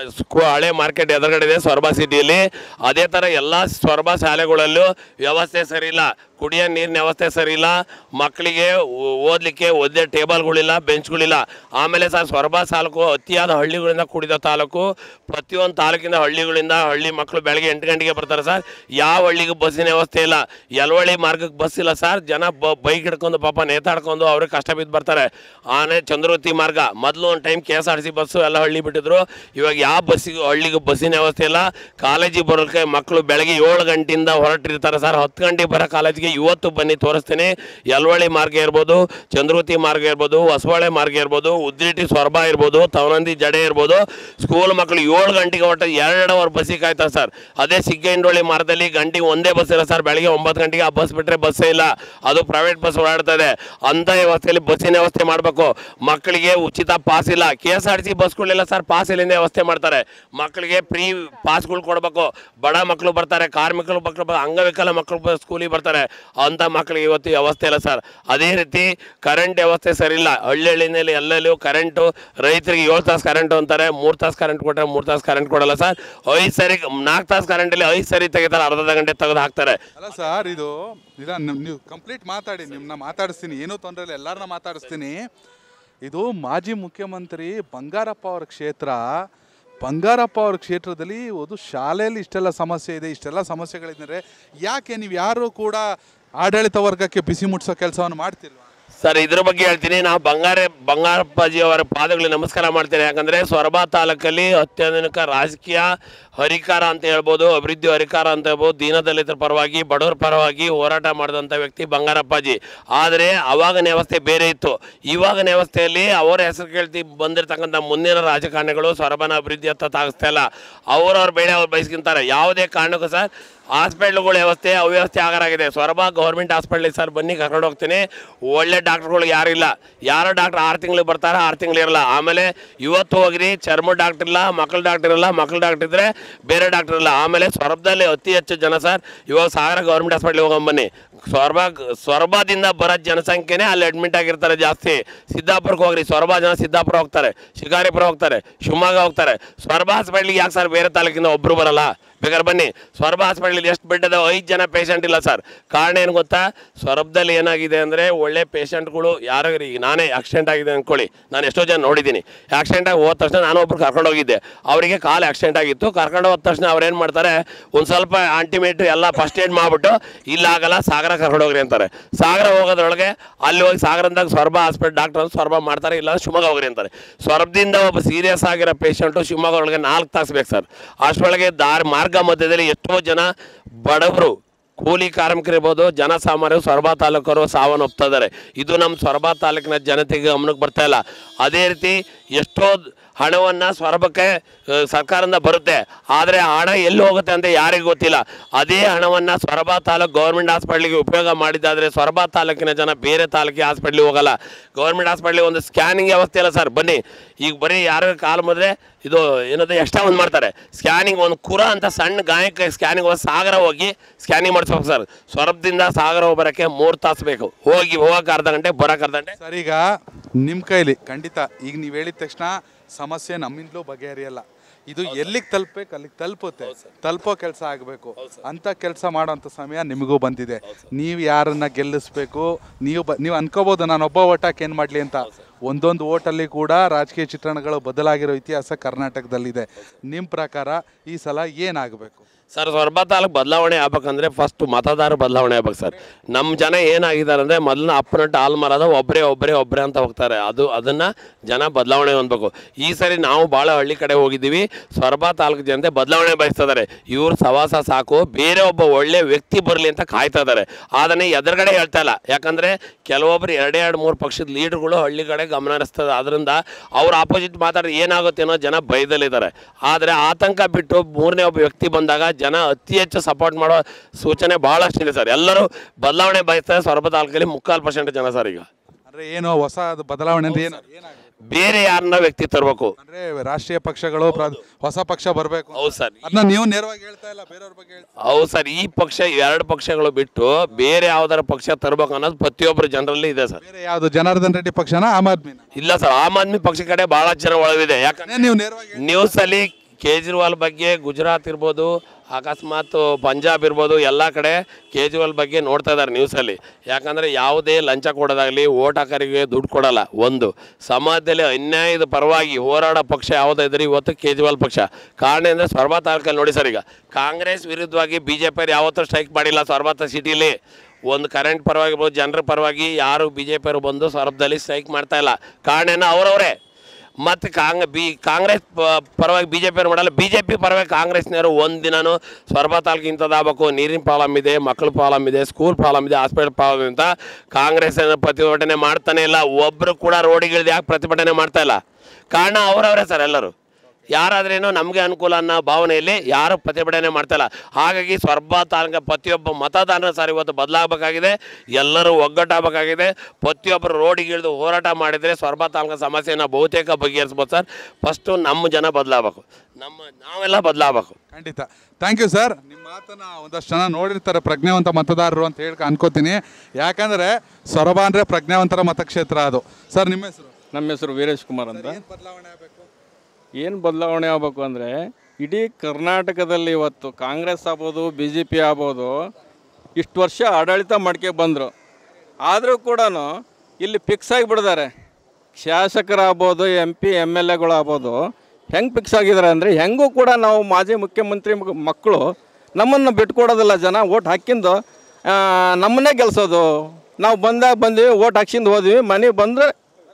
ಹಳೆ ಮಾರ್ಕೆಟ್ ಎದುರುಗಡೆ ಇದೆ ಸೊರಬ ಸಿಟಿಯಲ್ಲಿ. ಅದೇ ಥರ ಎಲ್ಲ ಸೊರಬ ಶಾಲೆಗಳಲ್ಲೂ ವ್ಯವಸ್ಥೆ ಸರಿ ಇಲ್ಲ, ಕುಡಿಯೋ ನೀರಿನ ವ್ಯವಸ್ಥೆ ಸರಿ ಇಲ್ಲ, ಮಕ್ಕಳಿಗೆ ಓದಲಿಕ್ಕೆ ಒದ್ದೆ ಟೇಬಲ್ಗಳಿಲ್ಲ, ಬೆಂಚ್ಗಳಿಲ್ಲ. ಆಮೇಲೆ ಸರ್ ಸೊರಬ ತಾಲೂಕು ಅತಿಯಾದ ಹಳ್ಳಿಗಳಿಂದ ಕೂಡಿದ ತಾಲೂಕು. ಪ್ರತಿಯೊಂದು ತಾಲೂಕಿಂದ ಹಳ್ಳಿಗಳಿಂದ ಹಳ್ಳಿ ಮಕ್ಕಳು ಬೆಳಗ್ಗೆ ಎಂಟು ಗಂಟೆಗೆ ಬರ್ತಾರೆ ಸರ್. ಯಾವ ಹಳ್ಳಿಗೂ ಬಸ್ಸಿನ ವ್ಯವಸ್ಥೆ ಇಲ್ಲ. ಯಲವಳ್ಳಿ ಮಾರ್ಗಕ್ಕೆ ಬಸ್ ಇಲ್ಲ ಸರ್. ಜನ ಬ ಬೈಕ್ ಹಿಡ್ಕೊಂಡು ಪಾಪ ನೇತಾಡ್ಕೊಂಡು ಅವ್ರಿಗೆ ಕಷ್ಟ ಬಿದ್ದು ಬರ್ತಾರೆ. ಆನೆ ಚಂದ್ರವತಿ ಮಾರ್ಗ ಮೊದಲು ಒಂದು time K S R C bus ಎಲ್ಲ ಹಳ್ಳಿ ಬಿಟ್ಟಿದ್ರು. ಇವಾಗ ಯಾವ ಬಸ್ಸಿಗೂ ಹಳ್ಳಿಗೂ ಬಸ್ಸಿನ ವ್ಯವಸ್ಥೆ ಇಲ್ಲ. ಕಾಲೇಜಿಗೆ ಬರೋಕ್ಕೆ ಮಕ್ಕಳು ಬೆಳಗ್ಗೆ ಏಳು ಗಂಟೆಯಿಂದ ಹೊರಟಿರ್ತಾರೆ ಸರ್. ಹತ್ತು ಗಂಟೆಗೆ ಬರೋ ಕಾಲೇಜಿಗೆ ಇವತ್ತು ಬನ್ನಿ ತೋರಿಸ್ತೀನಿ. ಯಲವಳ್ಳಿ ಮಾರ್ಗ ಇರ್ಬೋದು, ಚಂದ್ರವತಿ ಮಾರ್ಗ ಇರ್ಬೋದು, ಹೊಸಬಾಳೆ ಮಾರ್ಗ ಇರ್ಬೋದು, ಉದ್ರಿಟಿ ಸೊರಬ ಇರ್ಬೋದು, ತವನಂದಿ ಜಡೆ ಇರ್ಬೋದು. ಸ್ಕೂಲ್ ಮಕ್ಕಳು ಏಳು ಗಂಟೆಗೆ ಹೊರಟ ಎರಡು ಅವರ್ ಬಸ್ಸಿಗೆ ಕಾಯ್ತಾರೆ ಸರ್. ಅದೇ ಸಿಗ್ಗೈಂಡೋಳಿ ಮಾರ್ಗದಲ್ಲಿ ಗಂಟೆಗೆ ಒಂದೇ ಬಸ್ ಇಲ್ಲ ಸರ್. ಬೆಳಗ್ಗೆ ಒಂಬತ್ತು ಗಂಟೆಗೆ ಆ ಬಸ್ ಬಿಟ್ಟರೆ ಬಸ್ಸೇ ಇಲ್ಲ. ಅದು ಪ್ರೈವೇಟ್ ಬಸ್ ಓಡಾಡ್ತದೆ. ಅಂಥ ವ್ಯವಸ್ಥೆಯಲ್ಲಿ ಬಸ್ಸಿನ ವ್ಯವಸ್ಥೆ ಮಾಡಬೇಕು. ಮಕ್ಕಳಿಗೆ ಉಚಿತ ಪಾಸ್ ಇಲ್ಲ. K S R T C ಬಸ್ಗಳಿಲ್ಲ ಸರ್, ಪಾಸ್ ಇಲ್ಲಿಂದ ವ್ಯವಸ್ಥೆ ಮಾಡ್ತಾರೆ. ಮಕ್ಕಳಿಗೆ ಫ್ರೀ ಪಾಸ್ಗಳು ಕೊಡಬೇಕು. ಬಡ ಮಕ್ಕಳು ಬರ್ತಾರೆ, ಕಾರ್ಮಿಕರು ಮಕ್ಕಳು, ಅಂಗವಿಕಲ ಮಕ್ಕಳು ಸ್ಕೂಲಿಗೆ ಬರ್ತಾರೆ. ಅಂಥ ಮಕ್ಕಳಿಗೆ ಇವತ್ತು ವ್ಯವಸ್ಥೆ ಇಲ್ಲ ಸರ್. ಅದೇ ರೀತಿ ಕರೆಂಟ್ ವ್ಯವಸ್ಥೆ ಸರಿ ಇಲ್ಲ. ಹಳ್ಳಿ ಹಳ್ಳಿನಲ್ಲಿ ಎಲ್ಲೆಲ್ಲೂ ಕರೆಂಟು, ರೈತರಿಗೆ ಏಳು ತಾಸು ಕರೆಂಟು ಅಂತಾರೆ, ಮೂರು ತಾಸು ಕರೆಂಟ್ ಕೊಟ್ಟರೆ ಮೂರು ತಾಸು ಕರೆಂಟ್ ಕೊಡಲ್ಲ ಸರ್. ಐದು ಸರಿ ನಾಲ್ಕು ತಾಸು ಕರೆಂಟಲ್ಲಿ ಐದು ಸರಿ ತೆಗಿತಾರೆ, ಅರ್ಧ ಗಂಟೆ ತೆಗೆದು ಹಾಕ್ತಾರೆ. ಅಲ್ಲ ಸರ್, ಇದು ಇಲ್ಲ ನೀವು ಕಂಪ್ಲೀಟ್ ಮಾತಾಡಿ, ನಿಮ್ಮನ್ನ ಮಾತಾಡಿಸ್ತೀನಿ, ಏನೂ ತೊಂದರೆ ಇಲ್ಲ, ಎಲ್ಲರನ್ನ ಮಾತಾಡಿಸ್ತೀನಿ. ಇದು ಮಾಜಿ ಮುಖ್ಯಮಂತ್ರಿ ಬಂಗಾರಪ್ಪ ಅವ್ರ ಕ್ಷೇತ್ರ. ಬಂಗಾರಪ್ಪ ಅವ್ರ ಕ್ಷೇತ್ರದಲ್ಲಿ ಒಂದು ಶಾಲೆಯಲ್ಲಿ ಇಷ್ಟೆಲ್ಲ ಸಮಸ್ಯೆ ಇದೆ, ಇಷ್ಟೆಲ್ಲ ಸಮಸ್ಯೆಗಳಿದ್ದಾರೆ. ಯಾಕೆ ನೀವು ಯಾರು ಕೂಡ ಆಡಳಿತ ವರ್ಗಕ್ಕೆ ಬಿಸಿ ಮುಟ್ಸೋ ಕೆಲಸವನ್ನು ಮಾಡ್ತಿಲ್ವಾ? ಸರ್ ಇದ್ರ ಬಗ್ಗೆ ಹೇಳ್ತೀನಿ. ನಾವು ಬಂಗಾರ ಬಂಗಾರಪ್ಪಾಜಿ ಅವರ ಪಾದಗಳಿಗೆ ನಮಸ್ಕಾರ ಮಾಡ್ತೇನೆ. ಯಾಕಂದರೆ ಸೊರಬ ತಾಲೂಕಲ್ಲಿ ಅತ್ಯಾಧುನಿಕ ರಾಜಕೀಯ ಹರಿಕಾರ ಅಂತ ಹೇಳ್ಬೋದು, ಅಭಿವೃದ್ಧಿ ಹರಿಕಾರ ಅಂತ ಹೇಳ್ಬೋದು. ದೀನದಲಿತರ ಪರವಾಗಿ, ಬಡವರ ಪರವಾಗಿ ಹೋರಾಟ ಮಾಡಿದಂಥ ವ್ಯಕ್ತಿ ಬಂಗಾರಪ್ಪಾಜಿ. ಆದರೆ ಅವಾಗಿನ ವ್ಯವಸ್ಥೆ ಬೇರೆ ಇತ್ತು. ಇವಾಗಿನ ವ್ಯವಸ್ಥೆಯಲ್ಲಿ ಅವರ ಹೆಸರು ಕೇಳ್ತಿ ಬಂದಿರತಕ್ಕಂಥ ಮುಂದಿನ ರಾಜಕಾರಣಿಗಳು ಸೊರಬನ ಅಭಿವೃದ್ಧಿ ಹತ್ತ ತಾಗಿಸ್ತಾ ಇಲ್ಲ. ಅವರವ್ರ ಬೇಡ ಅವ್ರು ಬಯಸ್ಕೊಂತಾರೆ. ಯಾವುದೇ ಕಾರಣಕ್ಕೂ ಸರ್ ಹಾಸ್ಪಿಟ್ಲ್ಗಳ ವ್ಯವಸ್ಥೆ ಅವ್ಯವಸ್ಥೆ ಆಗಾರಾಗಿದೆ. ಸೊರಬ ಗೌರ್ಮೆಂಟ್ ಹಾಸ್ಪಿಟ್ಲಿಗೆ ಸರ್ ಬನ್ನಿ ಕರ್ಕೊಂಡು ಹೋಗ್ತೀನಿ. ಒಳ್ಳೆ ಡಾಕ್ಟ್ರುಗಳು ಯಾರಿಲ್ಲ. ಯಾರೋ ಡಾಕ್ಟ್ರ್ ಆರು ತಿಂಗಳಿಗೆ ಬರ್ತಾರೆ, ಆರು ತಿಂಗಳು ಇರಲ್ಲ. ಆಮೇಲೆ ಇವತ್ತು ಹೋಗಿರಿ, ಚರ್ಮ ಡಾಕ್ಟ್ರ್ ಇಲ್ಲ, ಮಕ್ಕಳ ಡಾಕ್ಟರ್ ಇಲ್ಲ, ಮಕ್ಕಳ ಡಾಕ್ಟರ್ ಇದ್ದರೆ ಬೇರೆ ಡಾಕ್ಟರ್ ಇಲ್ಲ. ಆಮೇಲೆ ಸೊರಬದಲ್ಲಿ ಅತಿ ಹೆಚ್ಚು ಜನ ಸರ್ ಇವಾಗ ಸಾಗರ ಗೌರ್ಮೆಂಟ್ ಹಾಸ್ಪಿಟ್ಲಿಗೆ ಹೋಗೊಂಬನ್ನಿ. ಸೊರಬ ಸೊರಬದಿಂದ ಬರೋ ಜನಸಂಖ್ಯೆನೇ ಅಲ್ಲಿ ಅಡ್ಮಿಟ್ ಆಗಿರ್ತಾರೆ ಜಾಸ್ತಿ. ಸಿದ್ದಾಪುರಕ್ಕೆ ಹೋಗ್ರಿ, ಸೊರಬ ಜನ ಸಿದ್ದಾಪುರ ಹೋಗ್ತಾರೆ, ಶಿಕಾರಿಪುರ ಹೋಗ್ತಾರೆ, ಶಿವಮೊಗ್ಗ ಹೋಗ್ತಾರೆ. ಸೊರಬ ಹಾಸ್ಪಿಟ್ಲಿಗೆ ಯಾಕೆ ಸರ್ ಬೇರೆ ತಾಲೂಕಿಂದ ಒಬ್ಬರು ಬರಲ್ಲ? ಬೇಕಾದ್ರೆ ಬನ್ನಿ. ಸೊರಬ ಹಾಸ್ಪಿಟ್ಲಲ್ಲಿ ಎಷ್ಟು ಬೆಡ್ ಅದಾವೆ? ಐದು ಜನ ಪೇಷಂಟ್ ಇಲ್ಲ ಸರ್. ಕಾರಣ ಏನು ಗೊತ್ತಾ? ಸೊರಬದಲ್ಲಿ ಏನಾಗಿದೆ ಅಂದರೆ ಒಳ್ಳೆ ಪೇಷಂಟ್ಗಳು ಯಾರು, ಈಗ ನಾನೇ ಆಕ್ಸಿಡೆಂಟ್ ಆಗಿದೆ ಅಂದ್ಕೊಳ್ಳಿ, ನಾನು ಎಷ್ಟೋ ಜನ ನೋಡಿದ್ದೀನಿ. ಆಕ್ಸಿಡೆಂಟ್ ಆಗಿ ಹೋದ ತಕ್ಷಣ ನಾನು ಒಬ್ರು ಕರ್ಕೊಂಡು ಹೋಗಿದ್ದೆ. ಅವರಿಗೆ ಕಾಲು ಆಕ್ಸಿಡೆಂಟ್ ಆಗಿತ್ತು. ಕರ್ಕೊಂಡು ಹೋದ ತಕ್ಷಣ ಅವ್ರು ಏನು ಮಾಡ್ತಾರೆ, ಒಂದು ಸ್ವಲ್ಪ ಆಂಟಿಮೇಟ್ ಎಲ್ಲ ಫಸ್ಟ್ ಏಡ್ ಮಾಡಿಬಿಟ್ಟು ಇಲ್ಲಾಗಲ್ಲ ಸಾಗರ ಕರ್ಕೊಂಡು ಹೋಗ್ರಿ ಅಂತಾರೆ. ಸಾಗರ ಹೋಗೋದ್ರೊಳಗೆ ಅಲ್ಲಿ ಹೋಗಿ ಸಾಗರದಾಗ ಸೊರಬ ಹಾಸ್ಪಿಟಲ್ ಡಾಕ್ಟರ್ ಅಂತ ಸೊರಬ ಮಾಡ್ತಾರೆ, ಇಲ್ಲ ಶಿವಮೊಗ್ಗ ಹೋಗ್ರಿ ಅಂತಾರೆ. ಸೊರಬದಿಂದ ಒಬ್ಬ ಸೀರಿಯಸ್ ಆಗಿರೋ ಪೇಷಂಟು ಶಿವಮೊಗ್ಗ ಒಳಗೆ ನಾಲ್ಕು ತಾಸು ಬೇಕು ಸರ್. ಅಷ್ಟರೊಳಗೆ ದಾರಿ ಮಾರ್ಗ ಮಧ್ಯದಲ್ಲಿ ಎಷ್ಟೋ ಜನ ಬಡವರು, ಕೂಲಿ ಕಾರ್ಮಿಕರಿರ್ಬೋದು, ಜನಸಾಮಾನ್ಯರು ಸೊರಬ ತಾಲೂಕರು ಸಾವನ್ನಪ್ತಾ ಇದ್ದಾರೆ. ಇದು ನಮ್ಮ ಸೊರಬ ತಾಲೂಕಿನ ಜನತೆಗೆ ಗಮನಕ್ಕೆ ಬರ್ತಾ ಇಲ್ಲ. ಅದೇ ರೀತಿ ಎಷ್ಟೋ ಹಣವನ್ನು ಸೊರಬಕ್ಕೆ ಸರ್ಕಾರದಿಂದ ಬರುತ್ತೆ, ಆದರೆ ಹಣ ಎಲ್ಲಿ ಹೋಗುತ್ತೆ ಅಂತ ಯಾರಿಗೂ ಗೊತ್ತಿಲ್ಲ. ಅದೇ ಹಣವನ್ನು ಸೊರಬ ತಾಲೂಕು ಗೌರ್ಮೆಂಟ್ ಹಾಸ್ಪಿಟ್ಲಿಗೆ ಉಪಯೋಗ ಮಾಡಿದ್ದಾದರೆ ಸೊರಬ ತಾಲೂಕಿನ ಜನ ಬೇರೆ ತಾಲೂಕಿಗೆ ಹಾಸ್ಪಿಟ್ಲಿಗೆ ಹೋಗಲ್ಲ. ಗೌರ್ಮೆಂಟ್ ಹಾಸ್ಪಿಟ್ಲಿಗೆ ಒಂದು ಸ್ಕ್ಯಾನಿಂಗ್ ವ್ಯವಸ್ಥೆ ಇಲ್ಲ ಸರ್. ಬನ್ನಿ, ಈಗ ಬರೀ ಯಾರು ಕಾಲು ಮುದ್ರೆ ಇದು ಏನದು ಎಕ್ಸ್ಟ್ರಾ ಒಂದು ಮಾಡ್ತಾರೆ ಸ್ಕ್ಯಾನಿಂಗ್. ಒಂದು ಕುರ ಅಂತ ಸಣ್ಣ ಗಾಯಕ್ಕೆ ಸ್ಕ್ಯಾನಿಂಗ್ ಹೋಗಿ ಸಾಗರ ಹೋಗಿ ಸ್ಕ್ಯಾನಿಂಗ್ ಮಾಡಿಸ್ಬೇಕು ಸರ್. ಸೊರಬದಿಂದ ಸಾಗರ ಹೋಗ್ಬರೋಕ್ಕೆ ಮೂರು ತಾಸು ಬೇಕು. ಹೋಗಿ ಹೋಗೋಕೆ ಅರ್ಧ ಗಂಟೆ, ಬರೋಕೆ ಅರ್ಧ ಗಂಟೆ ಸರ್. ಈಗ ನಿಮ್ಮ ಕೈಲಿ ಖಂಡಿತ ಈಗ ನೀವು ಹೇಳಿದ ತಕ್ಷಣ ಸಮಸ್ಯೆ ನಮ್ಮಿಂದಲೂ ಬಗೆಹರಿಯಲ್ಲ. ಇದು ಎಲ್ಲಿಗೆ ತಲುಪಬೇಕು ಅಲ್ಲಿಗೆ ತಲುಪುತ್ತೆ. ತಲುಪೋ ಕೆಲಸ ಆಗಬೇಕು. ಅಂಥ ಕೆಲಸ ಮಾಡೋಂಥ ಸಮಯ ನಿಮಗೂ ಬಂದಿದೆ. ನೀವು ಯಾರನ್ನ ಗೆಲ್ಲಿಸ್ಬೇಕು, ನೀವು ಬ ನೀವು ಅನ್ಕೋಬೋದು ನಾನೊಬ್ಬ ಓಟಾಕ್ ಏನು ಮಾಡಲಿ ಅಂತ. ಒಂದೊಂದು ಓಟಲ್ಲಿ ಕೂಡ ರಾಜಕೀಯ ಚಿತ್ರಣಗಳು ಬದಲಾಗಿರೋ ಇತಿಹಾಸ ಕರ್ನಾಟಕದಲ್ಲಿದೆ. ನಿಮ್ಮ ಪ್ರಕಾರ ಈ ಸಲ ಏನಾಗಬೇಕು ಸರ್? ಸೊರಬ ತಾಲೂಕು ಬದಲಾವಣೆ ಆಗ್ಬೇಕಂದ್ರೆ ಫಸ್ಟ್ ಮತದಾರ ಬದಲಾವಣೆ ಆಗ್ಬೇಕು ಸರ್. ನಮ್ಮ ಜನ ಏನಾಗಿದ್ದಾರೆ ಅಂದರೆ ಮೊದಲನ್ನ ಅಪ್ಪನಟ್ಟು ಹಾಲು ಮರದ ಒಬ್ಬರೇ ಒಬ್ಬರೇ ಒಬ್ಬರೇ ಅಂತ ಹೋಗ್ತಾರೆ. ಅದು ಅದನ್ನು ಜನ ಬದಲಾವಣೆ ಹೊಂದಬೇಕು. ಈ ಸರಿ ನಾವು ಭಾಳ ಹಳ್ಳಿ ಕಡೆ ಹೋಗಿದ್ದೀವಿ. ಸೊರಬ ತಾಲೂಕು ಜನತೆ ಬದಲಾವಣೆ ಬಯಸ್ತಿದ್ದಾರೆ. ಇವ್ರ ಸವಾಸ ಸಾಕು, ಬೇರೆ ಒಬ್ಬ ಒಳ್ಳೆ ವ್ಯಕ್ತಿ ಬರಲಿ ಅಂತ ಕಾಯ್ತಾ ಇದ್ದಾರೆ. ಅದನ್ನೇ ಎದುರುಗಡೆ ಹೇಳ್ತಾ ಇಲ್ಲ. ಯಾಕಂದರೆ ಕೆಲವೊಬ್ಬರು ಎರಡೇ ಎರಡು ಮೂರು ಪಕ್ಷದ ಲೀಡರ್ಗಳು ಹಳ್ಳಿ ಕಡೆ ಗಮನ ಹರಿಸ್ತದೆ. ಅದರಿಂದ ಅವ್ರ ಆಪೋಸಿಟ್ ಮಾತಾಡಿದ್ರೆ ಏನಾಗುತ್ತೆ ಅನ್ನೋ ಜನ ಭಯದಲ್ಲಿದ್ದಾರೆ. ಆದರೆ ಆತಂಕ ಬಿಟ್ಟು ಮೂರನೇ ಒಬ್ಬ ವ್ಯಕ್ತಿ ಬಂದಾಗ ಜನ ಅತಿ ಹೆಚ್ಚು ಸಪೋರ್ಟ್ ಮಾಡೋ ಸೂಚನೆ ಭಾಳಷ್ಟಿದೆ ಸರ್. ಎಲ್ಲರೂ ಬದಲಾವಣೆ ಬಯಸ್ತಾರೆ. ಸೊರಬ ತಾಲೂಕಲ್ಲಿ ಮುಕ್ಕಾಲು ಪರ್ಸೆಂಟ್ ಜನ ಸರ್. ಈಗ ಅಂದರೆ ಏನು ಹೊಸ ಬದಲಾವಣೆ ಅಂತ ಏನು ಬೇರೆ ಯಾರನ್ನ ವ್ಯಕ್ತಿ ತರಬೇಕು. ಅಂದ್ರೆ ರಾಷ್ಟ್ರೀಯ ಪಕ್ಷಗಳು ಪ್ರ- ಹೊಸ ಪಕ್ಷ ಬರಬೇಕು. ಹೌದು ಸರ್, ಅದನ್ನ ನೀವು ನೇರವಾಗಿ ಹೇಳ್ತಾ ಇಲ್ಲ, ಬೇರೆಯವ್ರ ಬಗ್ಗೆ ಹೇಳ್ತಾ ಹೌದು ಸರ್. ಈ ಪಕ್ಷ ಎರಡು ಪಕ್ಷಗಳು ಬಿಟ್ಟು ಬೇರೆ ಯಾವ್ದಾರ ಪಕ್ಷ ತರಬೇಕು ಅನ್ನೋದು ಪ್ರತಿಯೊಬ್ಬರು ಜನರಲ್ಲಿ ಇದೆ ಸರ್. ಬೇರೆ ಯಾವ್ದು ಜನಾರ್ದನ್ ರೆಡ್ಡಿ ಪಕ್ಷನ ಆಮ್ ಆದ್ಮಿನ? ಇಲ್ಲ ಸರ್, ಆಮ್ ಆದ್ಮಿ ಪಕ್ಷ ಕಡೆ ಬಹಳ ಜನ ಒಳವಿದೆ. ಯಾಕಂದ್ರೆ ನೀವು ನೇರವಾಗಿ ಹೇಳಿ. ನ್ಯೂಸ್ ಅಲ್ಲಿ ಕೇಜ್ರಿವಾಲ್ ಬಗ್ಗೆ ಗುಜರಾತ್ ಇರ್ಬೋದು, ಅಕಸ್ಮಾತ್ ಪಂಜಾಬ್ ಇರ್ಬೋದು, ಎಲ್ಲ ಕಡೆ ಕೇಜ್ರಿವಾಲ್ ಬಗ್ಗೆ ನೋಡ್ತಾ ಇದ್ದಾರೆ ನ್ಯೂಸಲ್ಲಿ. ಯಾಕಂದರೆ ಯಾವುದೇ ಲಂಚ ಕೊಡೋದಾಗಲಿ ಓಟ್ ಹಾಕೋರಿಗೆ ದುಡ್ಡು ಕೊಡಲ್ಲ. ಒಂದು ಸಮಾಜದಲ್ಲಿ ಅನ್ಯಾಯದ ಪರವಾಗಿ ಹೋರಾಡೋ ಪಕ್ಷ ಯಾವುದಾದ್ರೆ ಇವತ್ತು ಕೇಜ್ರಿವಾಲ್ ಪಕ್ಷ. ಕಾರಣ ಅಂದರೆ ಸೊರಬ ತಾಲೂಕಲ್ಲಿ ನೋಡಿ ಸರ್, ಈಗ ಕಾಂಗ್ರೆಸ್ ವಿರುದ್ಧವಾಗಿ ಬಿ ಜೆ ಪಿಯವ್ರು ಯಾವತ್ತೂ ಸ್ಟ್ರೈಕ್ ಮಾಡಿಲ್ಲ ಸೊರಬ ಸಿಟಿಲಿ. ಒಂದು ಕರೆಂಟ್ ಪರವಾಗಿ ಜನರ ಪರವಾಗಿ ಯಾರು ಬಿ ಜೆ ಪಿಯವರು ಬಂದು ಸೊರಬದಲ್ಲಿ ಸ್ಟ್ರೈಕ್ ಮಾಡ್ತಾ ಇಲ್ಲ. ಕಾರಣ ಏನು? ಅವರವರೇ. ಮತ್ತು ಕಾಂಗ್ ಬಿ ಕಾಂಗ್ರೆಸ್ ಪರವಾಗಿ ಬಿ ಜೆ ಪಿಯವ್ರು ಮಾಡಲ್ಲ, ಬಿ ಜೆ ಪಿ ಪರವಾಗಿ ಕಾಂಗ್ರೆಸ್ನವರು ಒಂದು ದಿನನೂ ಸೊರಬ ತಾಲೂಕು ಇಂಥದ್ದಾಗಬೇಕು, ನೀರಿನ ಪ್ರಾಬ್ಲಮ್ ಇದೆ, ಮಕ್ಕಳ ಪ್ರಾಬ್ಲಮ್ ಇದೆ, ಸ್ಕೂಲ್ ಪ್ರಾಬ್ಲಮ್ ಇದೆ, ಹಾಸ್ಪಿಟಲ್ ಪ್ರಾಬ್ಲಮ್ ಅಂತ ಕಾಂಗ್ರೆಸ್ ಪ್ರತಿಭಟನೆ ಮಾಡ್ತಾನೆ ಇಲ್ಲ. ಒಬ್ಬರು ಕೂಡ ರೋಡಿಗಿಳಿದು ಯಾಕೆ ಪ್ರತಿಭಟನೆ ಮಾಡ್ತಾ ಇಲ್ಲ? ಕಾರಣ ಅವರವರೇ ಸರ್. ಎಲ್ಲರೂ ಯಾರಾದ್ರೇನೋ ನಮಗೆ ಅನುಕೂಲ ಅನ್ನೋ ಭಾವನೆಯಲ್ಲಿ ಯಾರು ಪ್ರತಿಭಟನೆ ಮಾಡ್ತಾಯಿಲ್ಲ. ಹಾಗಾಗಿ ಸೊರಬ ತಾಲೂಕು ಪ್ರತಿಯೊಬ್ಬ ಮತದಾರರು ಸರ್ ಇವತ್ತು ಬದಲಾಗಬೇಕಾಗಿದೆ. ಎಲ್ಲರೂ ಒಗ್ಗಟ್ಟಾಗಬೇಕಾಗಿದೆ. ಪ್ರತಿಯೊಬ್ಬರು ರೋಡಿಗಿಳಿದು ಹೋರಾಟ ಮಾಡಿದರೆ ಸೊರಬ ತಾಲೂಕು ಸಮಸ್ಯೆಯನ್ನು ಬಹುತೇಕ ಬಗೆಹರಿಸ್ಬೋದು ಸರ್. ಫಸ್ಟು ನಮ್ಮ ಜನ ಬದಲಾಗಬೇಕು, ನಮ್ಮ ನಾವೆಲ್ಲ ಬದಲಾಗಬೇಕು. ಖಂಡಿತ. Thank you sir. ನಿಮ್ಮ ಮಾತನ್ನ ಒಂದಷ್ಟು ಜನ ನೋಡಿರ್ತಾರೆ ಪ್ರಜ್ಞಾವಂತ ಮತದಾರರು ಅಂತ ಹೇಳಿ ಅನ್ಕೋತೀನಿ. ಯಾಕಂದರೆ ಸೊರಬ ಅಂದರೆ ಪ್ರಜ್ಞಾವಂತರ ಮತಕ್ಷೇತ್ರ ಅದು. ಸರ್ ನಿಮ್ಮ ಹೆಸರು? ನಮ್ಮ ಹೆಸರು ವೀರೇಶ್ ಕುಮಾರ್ ಅಂತ. ಏನು ಬದಲಾವಣೆ ಆಗಬೇಕು? ಏನು ಬದಲಾವಣೆ ಆಗಬೇಕು ಅಂದರೆ, ಇಡೀ ಕರ್ನಾಟಕದಲ್ಲಿ ಇವತ್ತು ಕಾಂಗ್ರೆಸ್ ಆಗ್ಬೋದು, ಬಿ ಜೆ ಪಿ ಆಗ್ಬೋದು, ಇಷ್ಟು ವರ್ಷ ಆಡಳಿತ ಮಾಡ್ಕೆ ಬಂದರು. ಆದರೂ ಕೂಡ ಇಲ್ಲಿ ಫಿಕ್ಸ್ ಆಗಿಬಿಡ್ತಾರೆ. ಶಾಸಕರಾಗ್ಬೋದು, ಎಂ ಪಿ ಎಮ್ ಎಲ್ ಎಗಳಾಗ್ಬೋದು, ಹೆಂಗೆ ಫಿಕ್ಸ್ ಆಗಿದ್ದಾರೆ ಅಂದರೆ, ಹೆಂಗೂ ಕೂಡ ನಾವು ಮಾಜಿ ಮುಖ್ಯಮಂತ್ರಿ ಮಕ್ಕಳು ನಮ್ಮನ್ನು ಬಿಟ್ಕೊಡೋದಿಲ್ಲ. ಜನ ಓಟ್ ಹಾಕಿಂದು ನಮ್ಮನ್ನೇ ಗೆಲ್ಸೋದು. ನಾವು ಬಂದಾಗ ಬಂದ್ವಿ, ಓಟ್ ಹಾಕ್ಸಿಂದು ಹೋದ್ವಿ, ಮನೆಗೆ ಬಂದರೆ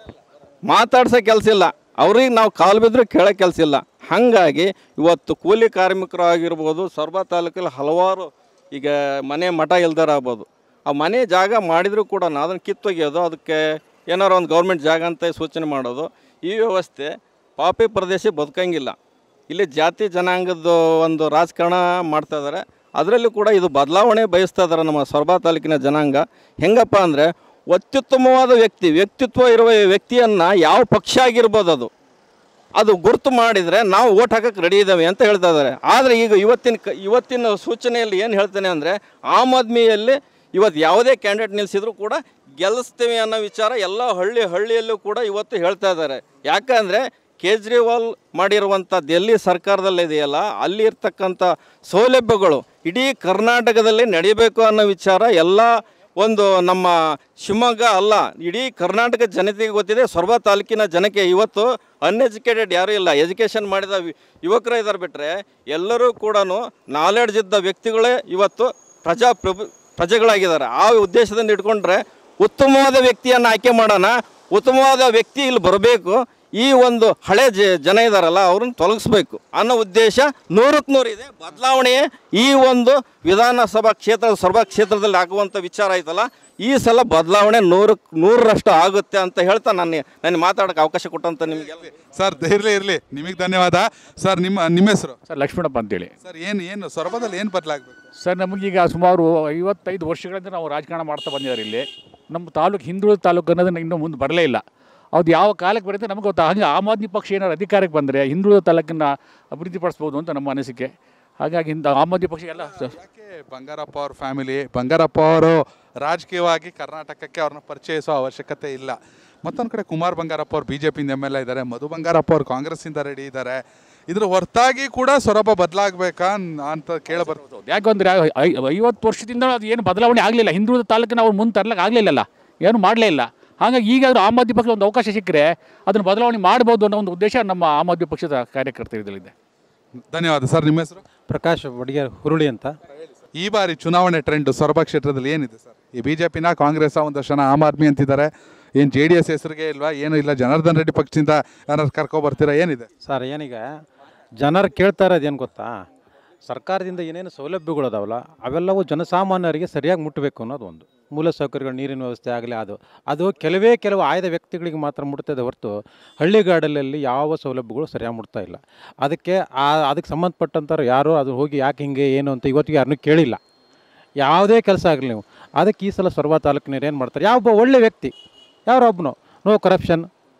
ಮಾತಾಡ್ಸೋ ಕೆಲಸ ಇಲ್ಲ. ಅವ್ರಿಗೆ ನಾವು ಕಾಲು ಬಿದ್ದರೂ ಕೇಳೋ ಕೆಲಸ ಇಲ್ಲ. ಹಾಗಾಗಿ ಇವತ್ತು ಕೂಲಿ ಕಾರ್ಮಿಕರು ಆಗಿರ್ಬೋದು, ಸೊರಬ ತಾಲೂಕಲ್ಲಿ ಹಲವಾರು ಈಗ ಮನೆ ಮಠ ಇಲ್ದಾರಾಗ್ಬೋದು, ಆ ಮನೆ ಜಾಗ ಮಾಡಿದರೂ ಕೂಡ ಅದನ್ನು ಕಿತ್ತೊಗೆಯೋದು, ಅದಕ್ಕೆ ಏನಾರು ಒಂದು ಗೌರ್ಮೆಂಟ್ ಜಾಗ ಅಂತ ಸೂಚನೆ ಮಾಡೋದು, ಈ ವ್ಯವಸ್ಥೆ ಪಾಪಿ ಪ್ರದೇಶ ಬದುಕಂಗಿಲ್ಲ. ಇಲ್ಲಿ ಜಾತಿ ಜನಾಂಗದ ಒಂದು ರಾಜಕಾರಣ ಮಾಡ್ತಾಯಿದ್ದಾರೆ. ಅದರಲ್ಲೂ ಕೂಡ ಇದು ಬದಲಾವಣೆ ಬಯಸ್ತಾ ಇದ್ದಾರೆ ನಮ್ಮ ಸೊರಬ ತಾಲೂಕಿನ ಜನಾಂಗ. ಹೆಂಗಪ್ಪ ಅಂದರೆ, ಅತ್ಯುತ್ತಮವಾದ ವ್ಯಕ್ತಿ ವ್ಯಕ್ತಿತ್ವ ಇರುವ ವ್ಯಕ್ತಿಯನ್ನು ಯಾವ ಪಕ್ಷ ಆಗಿರ್ಬೋದು ಅದು ಅದು ಗುರುತು ಮಾಡಿದರೆ ನಾವು ಓಟ್ ಹಾಕೋಕ್ಕೆ ರೆಡಿ ಇದ್ದಾವೆ ಅಂತ ಹೇಳ್ತಾ ಇದ್ದಾರೆ. ಆದರೆ ಈಗ ಇವತ್ತಿನ ಕ ಇವತ್ತಿನ ಸೂಚನೆಯಲ್ಲಿ ಏನು ಹೇಳ್ತೇನೆ ಅಂದರೆ, ಆಮ್ ಆದ್ಮಿಯಲ್ಲಿ ಇವತ್ತು ಯಾವುದೇ ಕ್ಯಾಂಡಿಡೇಟ್ ನಿಲ್ಲಿಸಿದ್ರು ಕೂಡ ಗೆಲ್ಲಿಸ್ತೀವಿ ಅನ್ನೋ ವಿಚಾರ ಎಲ್ಲ ಹಳ್ಳಿ ಹಳ್ಳಿಯಲ್ಲೂ ಕೂಡ ಇವತ್ತು ಹೇಳ್ತಾ ಇದ್ದಾರೆ. ಯಾಕಂದರೆ ಕೇಜ್ರಿವಾಲ್ ಮಾಡಿರುವಂಥ ದೆಹಲಿ ಸರ್ಕಾರದಲ್ಲಿದೆಯಲ್ಲ, ಅಲ್ಲಿ ಇರ್ತಕ್ಕಂಥ ಸೌಲಭ್ಯಗಳು ಇಡೀ ಕರ್ನಾಟಕದಲ್ಲಿ ನಡೀಬೇಕು ಅನ್ನೋ ವಿಚಾರ ಎಲ್ಲ ಒಂದು ನಮ್ಮ ಶಿವಮೊಗ್ಗ ಅಲ್ಲ, ಇಡೀ ಕರ್ನಾಟಕ ಜನತೆಗೆ ಗೊತ್ತಿದೆ. ಸೊರಬ ತಾಲೂಕಿನ ಜನಕ್ಕೆ ಇವತ್ತು ಅನ್ಎಜುಕೇಟೆಡ್ ಯಾರೂ ಇಲ್ಲ, ಎಜುಕೇಷನ್ ಮಾಡಿದ ಯುವಕರು ಇದ್ದಾರೆ ಬಿಟ್ಟರೆ ಎಲ್ಲರೂ ಕೂಡ ನಾಲೆಡ್ಜ್ ಇದ್ದ ವ್ಯಕ್ತಿಗಳೇ ಇವತ್ತು ಪ್ರಜಾಪ್ರಭು ಪ್ರಜೆಗಳಾಗಿದ್ದಾರೆ. ಆ ಉದ್ದೇಶದಿಂದ ಇಟ್ಕೊಂಡ್ರೆ ಉತ್ತಮವಾದ ವ್ಯಕ್ತಿಯನ್ನು ಆಯ್ಕೆ ಮಾಡೋಣ, ಉತ್ತಮವಾದ ವ್ಯಕ್ತಿ ಇಲ್ಲಿ ಬರಬೇಕು, ಈ ಒಂದು ಹಳೆ ಜ ಜನ ಇದ್ದಾರಲ್ಲ ಅವ್ರನ್ನ ತೊಲಗಿಸ್ಬೇಕು ಅನ್ನೋ ಉದ್ದೇಶ ನೂರಕ್ಕೆ ನೂರು ಇದೆ. ಬದಲಾವಣೆ ಈ ಒಂದು ವಿಧಾನಸಭಾ ಕ್ಷೇತ್ರ ಸೊರಬ ಕ್ಷೇತ್ರದಲ್ಲಿ ಆಗುವಂಥ ವಿಚಾರ ಐತಲ್ಲ, ಈ ಸಲ ಬದಲಾವಣೆ ನೂರಕ್ಕೆ ನೂರರಷ್ಟು ಆಗುತ್ತೆ ಅಂತ ಹೇಳ್ತಾ ನಾನು ನನಗೆ ಮಾತಾಡೋಕ್ಕೆ ಅವಕಾಶ ಕೊಟ್ಟಂತ ನಿಮಗೆ ಸರ್ ಇರಲಿ ಇರಲಿ ನಿಮಗೆ ಧನ್ಯವಾದ. ಸರ್ ನಿಮ್ಮ ನಿಮ್ಮ ಹೆಸರು? ಸರ್ ಲಕ್ಷ್ಮಣಪ್ಪ ಅಂತೇಳಿ. ಸರ್ ಏನು ಏನು ಸೊರಬದಲ್ಲಿ ಏನು ಬದಲಾಗಬೇಕು ಸರ್? ನಮಗೀಗ ಸುಮಾರು ಐವತ್ತೈದು ವರ್ಷಗಳಿಂದ ನಾವು ರಾಜಕಾರಣ ಮಾಡ್ತಾ ಬಂದಿದ್ದಾರೆ. ಇಲ್ಲಿ ನಮ್ಮ ತಾಲೂಕು ಹಿಂದುಳಿದ ತಾಲೂಕು ಅನ್ನೋದನ್ನ ಇನ್ನೂ ಮುಂದೆ ಬರಲೇ ಇಲ್ಲ. ಅದು ಯಾವ ಕಾಲಕ್ಕೆ ಬರುತ್ತೆ ನಮಗೆ ಗೊತ್ತಾ. ಹಾಗೆ ಆಮ್ ಆದ್ಮಿ ಪಕ್ಷ ಏನಾದ್ರು ಅಧಿಕಾರಕ್ಕೆ ಬಂದರೆ ಹಿಂದುಳಿದ ತಾಲೂಕನ್ನು ಅಭಿವೃದ್ಧಿಪಡಿಸ್ಬೋದು ಅಂತ ನಮ್ಮ ಅನಿಸಿಕೆ. ಹಾಗಾಗಿ ಹಿಂದೆ ಆಮ್ ಆದ್ಮಿ ಪಕ್ಷ ಎಲ್ಲ ಯಾಕೆ ಬಂಗಾರಪ್ಪ ಅವ್ರ ಫ್ಯಾಮಿಲಿ, ಬಂಗಾರಪ್ಪ ಅವರು ರಾಜಕೀಯವಾಗಿ ಕರ್ನಾಟಕಕ್ಕೆ ಅವ್ರನ್ನ ಪರಿಚಯಿಸೋ ಅವಶ್ಯಕತೆ ಇಲ್ಲ. ಮತ್ತೊಂದು ಕಡೆ ಕುಮಾರ್ ಬಂಗಾರಪ್ಪ ಅವ್ರು ಬಿ ಜೆ ಪಿಯಿಂದ ಎಮ್ ಎಲ್ ಎ ಇದ್ದಾರೆ, ಮಧು ಬಂಗಾರಪ್ಪ ಅವ್ರು ಕಾಂಗ್ರೆಸ್ಸಿಂದ ರೆಡಿ ಇದ್ದಾರೆ. ಇದ್ರ ಹೊರತಾಗಿ ಕೂಡ ಸೊರಬ ಬದಲಾಗಬೇಕಾ ಅಂತ ಕೇಳಬರ್ಬೋದು. ಯಾಕಂದರೆ ಐವತ್ತು ವರ್ಷದಿಂದ ಅದು ಏನು ಬದಲಾವಣೆ ಆಗಲಿಲ್ಲ. ಹಿಂದುಳಿದ ತಾಲೂಕಿನ ಅವ್ರು ಮುಂದೆ ತರ್ಲಿಕ್ಕೆ ಆಗಲಿಲ್ಲಲ್ಲ, ಏನು ಮಾಡಲೇ ಇಲ್ಲ. ಹಾಗಾಗಿ ಈಗಾದರೂ ಆಮ್ ಆದ್ಮಿ ಪಕ್ಷ ಒಂದು ಅವಕಾಶ ಸಿಕ್ಕರೆ ಅದನ್ನು ಬದಲಾವಣೆ ಮಾಡ್ಬೋದು ಅನ್ನೋ ಒಂದು ಉದ್ದೇಶ ನಮ್ಮ ಆಮ್ ಆದ್ಮಿ ಪಕ್ಷದ ಕಾರ್ಯಕರ್ತರಿದೆ. ಧನ್ಯವಾದ. ಸರ್ ನಿಮ್ಮ ಹೆಸರು? ಪ್ರಕಾಶ್ ಬಡಿಗೆ ಹುರುಳಿ ಅಂತ. ಈ ಬಾರಿ ಚುನಾವಣೆ ಟ್ರೆಂಡ್ ಸೊರಬ ಕ್ಷೇತ್ರದಲ್ಲಿ ಏನಿದೆ ಸರ್? ಈ ಬಿ ಜೆ ಪಿನ, ಕಾಂಗ್ರೆಸ್, ಒಂದಷ್ಟು ಜನ ಆಮ್ ಆದ್ಮಿ ಅಂತಿದ್ದಾರೆ. ಏನು ಜೆ ಡಿ ಎಸ್ ಹೆಸರಿಗೆ ಇಲ್ವಾ? ಏನು ಇಲ್ಲ, ಜನಾರ್ದನ್ ರೆಡ್ಡಿ ಪಕ್ಷದಿಂದ ಏನಾದ್ರು ಕರ್ಕೊಬರ್ತೀರಾ? ಏನಿದೆ ಸರ್? ಏನೀಗ ಜನರು ಕೇಳ್ತಾ ಇರೋದೇನು ಗೊತ್ತಾ, ಸರ್ಕಾರದಿಂದ ಏನೇನು ಸೌಲಭ್ಯಗಳು ಅದಾವಲ್ಲ ಅವೆಲ್ಲವೂ ಜನಸಾಮಾನ್ಯರಿಗೆ ಸರಿಯಾಗಿ ಮುಟ್ಟಬೇಕು ಅನ್ನೋದು ಒಂದು. ಮೂಲಸೌಕರ್ಯಗಳು, ನೀರಿನ ವ್ಯವಸ್ಥೆ ಆಗಲಿ, ಅದು ಅದು ಕೆಲವೇ ಕೆಲವು ಆಯ್ದ ವ್ಯಕ್ತಿಗಳಿಗೆ ಮಾತ್ರ ಮುಟ್ತದೆ ಹೊರತು ಹಳ್ಳಿಗಾಡಲಲ್ಲಿ ಯಾವ ಸೌಲಭ್ಯಗಳು ಸರಿಯಾಗಿ ಮುಟ್ತಾ ಇಲ್ಲ. ಅದಕ್ಕೆ ಆ ಅದಕ್ಕೆ ಸಂಬಂಧಪಟ್ಟಂಥವ್ರು ಯಾರು ಅದು ಹೋಗಿ ಯಾಕೆ ಹಿಂಗೆ ಏನು ಅಂತ ಇವತ್ತಿಗೆ ಯಾರನ್ನೂ ಕೇಳಿಲ್ಲ. ಯಾವುದೇ ಕೆಲಸ ಆಗಲಿ ನೀವು. ಅದಕ್ಕೆ ಈ ಸಲ ಸೊರಬ ತಾಲೂಕಿನವ್ರು ಏನು ಮಾಡ್ತಾರೆ, ಯಾವ ಒಳ್ಳೆ ವ್ಯಕ್ತಿ ಯಾರೊಬ್ಬನು, ನೋ ಕರಪ್ಷನ್,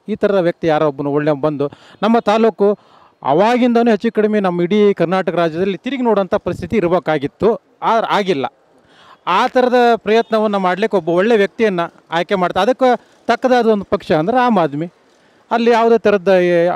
ಈ ಥರದ ವ್ಯಕ್ತಿ ಯಾರೋ ಒಬ್ಬನು ಒಳ್ಳೆ ಬಂದು ನಮ್ಮ ತಾಲೂಕು ಅವಾಗಿಂದನೂ ಹೆಚ್ಚು ಕಡಿಮೆ ನಮ್ಮ ಇಡೀ ಕರ್ನಾಟಕ ರಾಜ್ಯದಲ್ಲಿ ತಿರುಗಿ ನೋಡೋಂಥ ಪರಿಸ್ಥಿತಿ ಇರಬೇಕಾಗಿತ್ತು, ಆದ್ರೆ ಆಗಿಲ್ಲ. ಆ ಥರದ ಪ್ರಯತ್ನವನ್ನು ಮಾಡಲಿಕ್ಕೆ ಒಬ್ಬ ಒಳ್ಳೆಯ ವ್ಯಕ್ತಿಯನ್ನು ಆಯ್ಕೆ ಮಾಡ್ತಾರೆ. ಅದಕ್ಕೆ ತಕ್ಕದಾದ ಒಂದು ಪಕ್ಷ ಅಂದರೆ ಆಮ್ ಆದ್ಮಿ. ಅಲ್ಲಿ ಯಾವುದೇ ಥರದ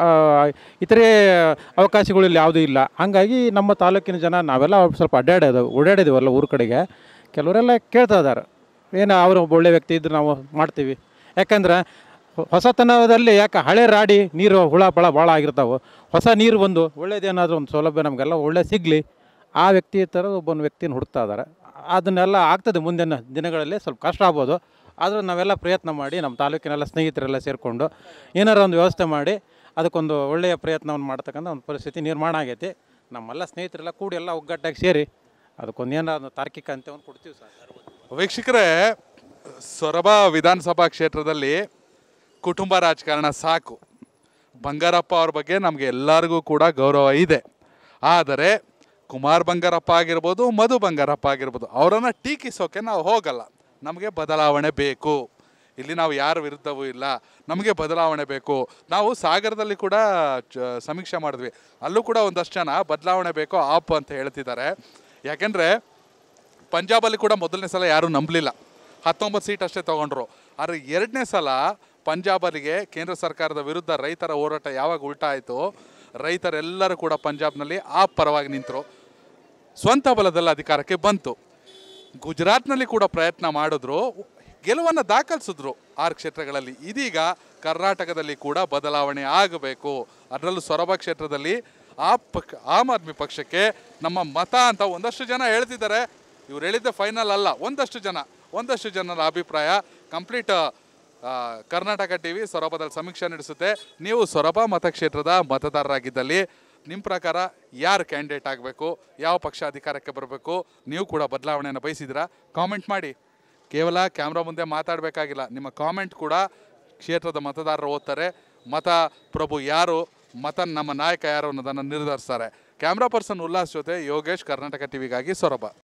ಇತರೆ ಅವಕಾಶಗಳು ಇಲ್ಲಿ ಯಾವುದೂ ಇಲ್ಲ. ಹಾಗಾಗಿ ನಮ್ಮ ತಾಲೂಕಿನ ಜನ ನಾವೆಲ್ಲ ಸ್ವಲ್ಪ ಅಡ್ಡಾಡೋದು ಓಡಾಡಿದ್ದೀವಲ್ಲ ಊರ ಕಡೆಗೆ, ಕೆಲವರೆಲ್ಲ ಕೇಳ್ತಾ ಇದ್ದಾರೆ ಏನು ಅವರು ಒಬ್ಬ ಒಳ್ಳೆಯ ವ್ಯಕ್ತಿ ಇದ್ದರೆ ನಾವು ಮಾಡ್ತೀವಿ. ಯಾಕಂದ್ರೆ ಹೊಸತನದಲ್ಲಿ ಯಾಕೆ ಹಳೆ ರಾಡಿ ನೀರು ಹುಳ ಪಳ ಭಾಳ ಆಗಿರ್ತಾವೆ, ಹೊಸ ನೀರು ಬಂದು ಒಳ್ಳೇದೇನಾದರೂ ಒಂದು ಸೌಲಭ್ಯ ನಮಗೆಲ್ಲ ಒಳ್ಳೆ ಸಿಗಲಿ, ಆ ವ್ಯಕ್ತಿ ಥರ ಒಬ್ಬನ ವ್ಯಕ್ತಿನ ಹುಡುಕ್ತಾ ಇದ್ದಾರೆ. ಅದನ್ನೆಲ್ಲ ಆಗ್ತದೆ ಮುಂದಿನ ದಿನಗಳಲ್ಲಿ, ಸ್ವಲ್ಪ ಕಷ್ಟ ಆಗ್ಬೋದು. ಆದರೂ ನಾವೆಲ್ಲ ಪ್ರಯತ್ನ ಮಾಡಿ ನಮ್ಮ ತಾಲೂಕಿನೆಲ್ಲ ಸ್ನೇಹಿತರೆಲ್ಲ ಸೇರಿಕೊಂಡು ಏನಾರು ಒಂದು ವ್ಯವಸ್ಥೆ ಮಾಡಿ ಅದಕ್ಕೊಂದು ಒಳ್ಳೆಯ ಪ್ರಯತ್ನವನ್ನು ಮಾಡ್ತಕ್ಕಂಥ ಒಂದು ಪರಿಸ್ಥಿತಿ ನಿರ್ಮಾಣ ಆಗೈತಿ. ನಮ್ಮೆಲ್ಲ ಸ್ನೇಹಿತರೆಲ್ಲ ಕೂಡಿ ಎಲ್ಲ ಒಗ್ಗಟ್ಟಾಗಿ ಸೇರಿ ಅದಕ್ಕೊಂದು ಏನಾದ್ರು ತಾರ್ಕಿಕ ಅಂತ್ಯವನ್ನು ಕೊಡ್ತೀವಿ ಸರ್. ವೀಕ್ಷಕರೇ, ಸೊರಬ ವಿಧಾನಸಭಾ ಕ್ಷೇತ್ರದಲ್ಲಿ ಕುಟುಂಬ ರಾಜಕಾರಣ ಸಾಕು. ಬಂಗಾರಪ್ಪ ಅವ್ರ ಬಗ್ಗೆ ನಮಗೆ ಎಲ್ಲರಿಗೂ ಕೂಡ ಗೌರವ ಇದೆ. ಆದರೆ ಕುಮಾರ್ ಬಂಗಾರಪ್ಪ ಆಗಿರ್ಬೋದು, ಮಧು ಬಂಗಾರಪ್ಪ ಆಗಿರ್ಬೋದು, ಅವರನ್ನು ಟೀಕಿಸೋಕೆ ನಾವು ಹೋಗಲ್ಲ. ನಮಗೆ ಬದಲಾವಣೆ ಬೇಕು. ಇಲ್ಲಿ ನಾವು ಯಾರ ವಿರುದ್ಧವೂ ಇಲ್ಲ, ನಮಗೆ ಬದಲಾವಣೆ ಬೇಕು. ನಾವು ಸಾಗರದಲ್ಲಿ ಕೂಡ ಚ ಸಮೀಕ್ಷೆ ಮಾಡಿದ್ವಿ, ಅಲ್ಲೂ ಕೂಡ ಒಂದಷ್ಟು ಜನ ಬದಲಾವಣೆ ಬೇಕು ಆಪ್ ಅಂತ ಹೇಳ್ತಿದ್ದಾರೆ. ಯಾಕೆಂದರೆ ಪಂಜಾಬಲ್ಲಿ ಕೂಡ ಮೊದಲನೇ ಸಲ ಯಾರೂ ನಂಬಲಿಲ್ಲ, ಹತ್ತೊಂಬತ್ತು ಸೀಟ್ ಅಷ್ಟೇ ತೊಗೊಂಡ್ರು. ಆದರೆ ಎರಡನೇ ಸಲ ಪಂಜಾಬಲ್ಲಿಗೆ ಕೇಂದ್ರ ಸರ್ಕಾರದ ವಿರುದ್ಧ ರೈತರ ಹೋರಾಟ ಯಾವಾಗ ಉಲ್ಟಾ ಆಯಿತು, ರೈತರೆಲ್ಲರೂ ಕೂಡ ಪಂಜಾಬ್ನಲ್ಲಿ ಆಪ್ ಪರವಾಗಿ ನಿಂತರು, ಸ್ವಂತ ಬಲದಲ್ಲಿ ಅಧಿಕಾರಕ್ಕೆ ಬಂತು. ಗುಜರಾತ್ನಲ್ಲಿ ಕೂಡ ಪ್ರಯತ್ನ ಮಾಡಿದ್ರು, ಗೆಲುವನ್ನು ದಾಖಲಿಸಿದ್ರು ಆರು ಕ್ಷೇತ್ರಗಳಲ್ಲಿ. ಇದೀಗ ಕರ್ನಾಟಕದಲ್ಲಿ ಕೂಡ ಬದಲಾವಣೆ ಆಗಬೇಕು. ಅದರಲ್ಲೂ ಸೊರಬ ಕ್ಷೇತ್ರದಲ್ಲಿ ಆ ಪಕ್ ಆಮ್ ಆದ್ಮಿ ಪಕ್ಷಕ್ಕೆ ನಮ್ಮ ಮತ ಅಂತ ಒಂದಷ್ಟು ಜನ ಹೇಳ್ತಿದ್ದಾರೆ. ಇವ್ರು ಹೇಳಿದ್ದೆ ಫೈನಲ್ ಅಲ್ಲ, ಒಂದಷ್ಟು ಜನ ಒಂದಷ್ಟು ಜನರ ಅಭಿಪ್ರಾಯ. ಕಂಪ್ಲೀಟ್ ಕರ್ನಾಟಕ ಟಿ ವಿ ಸೊರಬದಲ್ಲಿ ಸಮೀಕ್ಷೆ ನಡೆಸುತ್ತೆ. ನೀವು ಸೊರಬ ಮತಕ್ಷೇತ್ರದ ಮತದಾರರಾಗಿದ್ದಲ್ಲಿ ನಿಮ್ಮ ಪ್ರಕಾರ ಯಾರು ಕ್ಯಾಂಡಿಡೇಟ್ ಆಗಬೇಕು, ಯಾವ ಪಕ್ಷ ಅಧಿಕಾರಕ್ಕೆ ಬರಬೇಕು, ನೀವು ಕೂಡ ಬದಲಾವಣೆಯನ್ನು ಬಯಸಿದ್ದೀರಾ? ಕಾಮೆಂಟ್ ಮಾಡಿ. ಕೇವಲ ಕ್ಯಾಮ್ರಾ ಮುಂದೆ ಮಾತಾಡಬೇಕಾಗಿಲ್ಲ, ನಿಮ್ಮ ಕಾಮೆಂಟ್ ಕೂಡ ಕ್ಷೇತ್ರದ ಮತದಾರರು ಓದ್ತಾರೆ. ಮತ ಪ್ರಭು ಯಾರು, ಮತ ನಮ್ಮ ನಾಯಕ ಯಾರು ಅನ್ನೋದನ್ನು ನಿರ್ಧರಿಸ್ತಾರೆ. ಕ್ಯಾಮ್ರಾ ಪರ್ಸನ್ ಉಲ್ಲಾಸ್ ಜೊತೆ ಯೋಗೇಶ್, ಕರ್ನಾಟಕ ಟಿವಿಗಾಗಿ ಸೊರಬ.